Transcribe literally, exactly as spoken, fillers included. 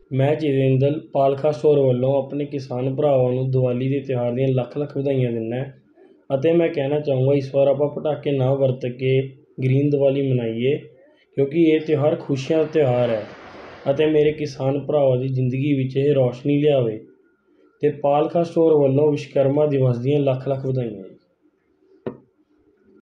ਮੈਂ ਜਿੰਦਲ ਪਾਲਖਾ ਸਟੋਰ ਵੱਲੋਂ ਆਪਣੇ ਕਿਸਾਨ ਭਰਾਵਾਂ ਨੂੰ ਦੀਵਾਲੀ ਦੇ ਤਿਉਹਾਰ ਦੀਆਂ ਲੱਖ ਲੱਖ ਵਧਾਈਆਂ ਦਿੰਦਾ ਅਤੇ ਮੈਂ ਕਹਿਣਾ ਚਾਹੂੰਗਾ ਇਸ ਵਾਰ ਆਪਾਂ ਪਟਾਕੇ ਨਾ ਵਰਤ ਕੇ ਗ੍ਰੀਨ ਦੀਵਾਲੀ ਮਨਾਈਏ, ਕਿਉਂਕਿ ਇਹ ਤਿਉਹਾਰ ਖੁਸ਼ੀਆਂ ਦਾ ਤਿਉਹਾਰ ਹੈ ਅਤੇ ਮੇਰੇ ਕਿਸਾਨ ਭਰਾਵਾਂ ਦੀ ਜ਼ਿੰਦਗੀ ਵਿੱਚ ਇਹ ਰੌਸ਼ਨੀ ਲਿਆਵੇ। ਅਤੇ ਪਾਲਖਾ ਸਟੋਰ ਵੱਲੋਂ ਵਿਸ਼ਵਕਰਮਾ ਦਿਵਸ ਦੀਆਂ ਲੱਖ ਲੱਖ ਵਧਾਈਆਂ।